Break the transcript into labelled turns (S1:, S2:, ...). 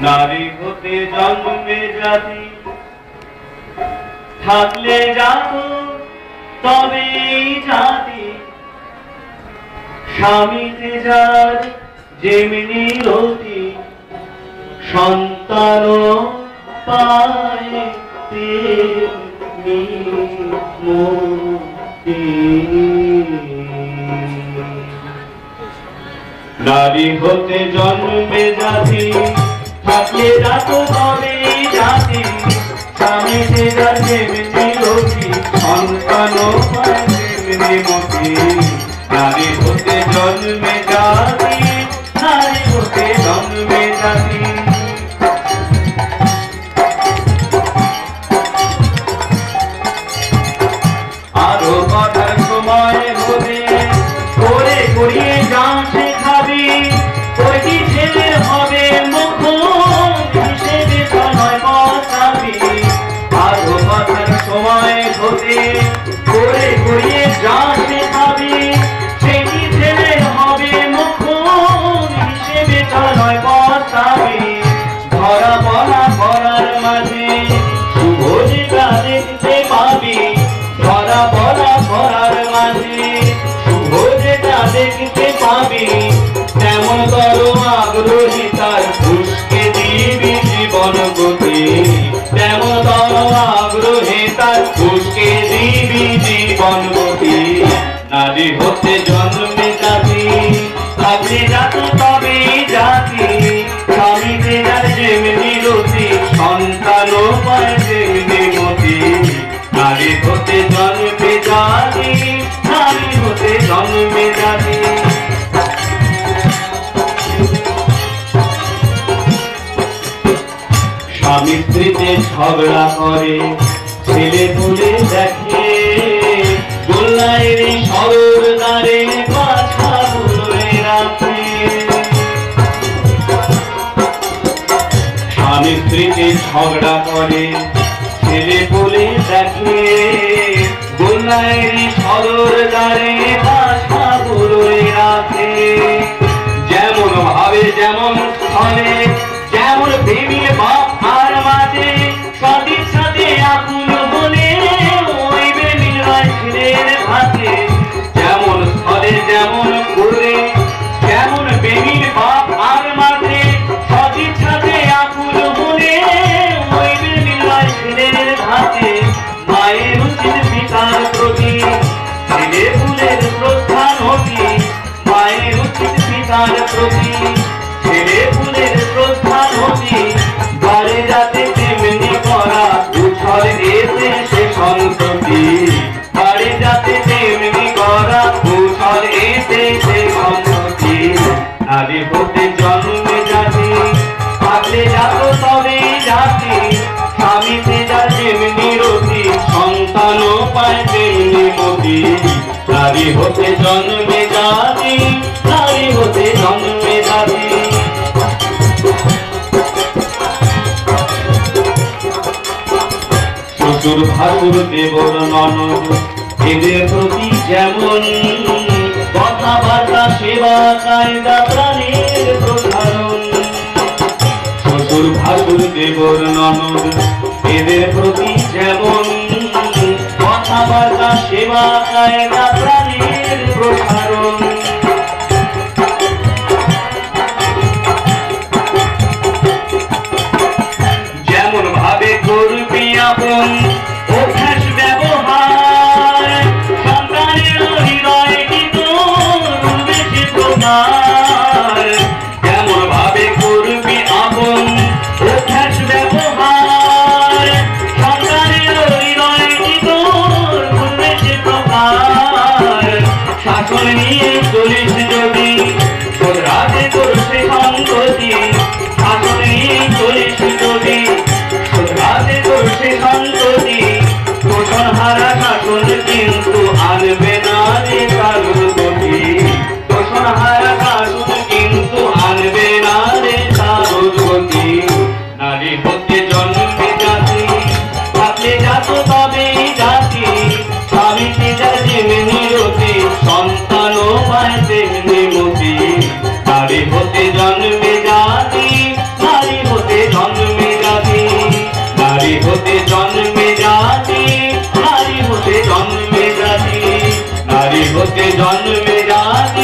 S1: নারী হতে জন্মে জাতি থাকলে যাত তবে জাতি স্বামীতে যার যেমনি রতি সন্তান পায় তেমনি মুক্তি। নারী হতে জন্মে জাতি থাকলে যাত তবে জাতি স্বামীতে যার যেমনি রতি সন্তান পায় তেমনি মুক্তি। নারী হতে জন্মে জাতি নারী হতে জন্মে জাতি। আরো কথার সময় হবে করে করিয়ে যা শেখাবি ওই ছেলে হবে মুখ হিসেবে নয় বসাবি। আরো কথার সময় হতে করে করিয়ে যা শেখাবি সেটি ছেলে হবে মুখ হিসেবে নয় বসাবি। ধরা বলা করার মাঝে শুভ যেটা দেখতে পাবি ধরা বলা করার মাঝে শুভ যেটা দেখতে পাবি তেমন তর আগ্রহী তার ঘুষকে দিবি জীবন গতি। তেমন তর আগ্রহী তার ঘুষকে দিবি জীবন গতি। নারী হতে জন্মে জাতি থাকলে যাত তবে জাতি স্বামীতে যার যেমনি রতি সন্তান পায় তেমনি মতি। নারী হতে জন্মে জাতি নারী হতে জন্মে জাতি। স্বামী স্ত্রীতে ঝগড়া করে ছেলে পুলে দেখে গোল্লায় সরর দ্বারে বাছা বলে রাখে। স্বামী স্ত্রীতে ঝগড়া করে ছেলে পুলে দেখে গোল্লায় সরর দ্বারে বাছা বলে রাখে। যেমন ভাবে যেমন ফলে যেমন প্রেমীর বাপ আর মাঝে সতীর সাথে আকুল বলে ওই প্রেমীর ছেলের ভাতে। যেমন ফলে যেমন করে যেমন প্রেমীর বাপ আর মাঝে সতীর সাথে আকুল বলে ওই প্রেমীর ছেলের ভাতে। মায়ের উচিত পিতার প্রতি ছেলে ফুলের শ্রদ্ধা নদী। মায়ের উচিত পিতার প্রতি ছেলে ফুলের শ্রদ্ধা নদী। ঘরে যাতে তেমনি করা উছল এসে সে সন্ততি। ঘরে যাতে তেমনি করা উছল এসে সে সন্ততি। নারী হতে জন্মে জাতি থাকলে যাত তবে জাতি স্বামীতে যার যেমনি রতি সন্তান পায় তেমনি মতি। নারী হতে জন্মে জাতি নারী হতে জন্মে জাতি। শ্বশুর ঠাকুর দেবর ননদ এদের প্রতি যেমন কথাবার্তা সেবা কায়দা প্রাণের প্রসারণ। শ্বশুর ঠাকুর দেবর ননদ এদের প্রতি যেমন কথাবার্তা সেবা কায়দা প্রাণের প্রসারণ। যেমন ভাবে করবি আপন অভ্যাস ব্যবহার সন্তানের হৃদয় গীত বেশি তোমার। যেমন ভাবে করবি আপন অভ্যাস ব্যবহার সন্তানের হৃদয় গীত বেশি তোমার। শাসন নিয়ে হতে জন্মে জাতি, নারী হতে জন্মে জাতি।